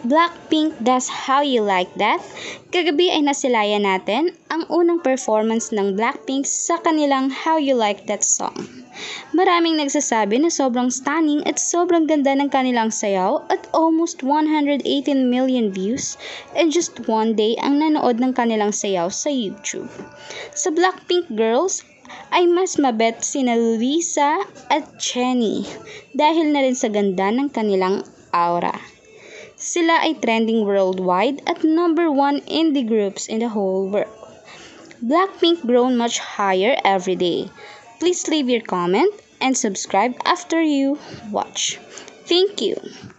BlackPink does How You Like That. Kagabi ay nasilayan natin ang unang performance ng BlackPink sa kanilang How You Like That song. Maraming nagsasabi na sobrang stunning at sobrang ganda ng kanilang sayaw at almost 118 million views in just one day ang nanood ng kanilang sayaw sa YouTube. Sa BlackPink girls, ay mas mabet sina Lisa at Jennie dahil na rin sa ganda ng kanilang aura. Sila ay trending worldwide at number 1 indie groups in the whole world. BlackPink grown much higher every day. Please leave your comment and subscribe after you watch. Thank you.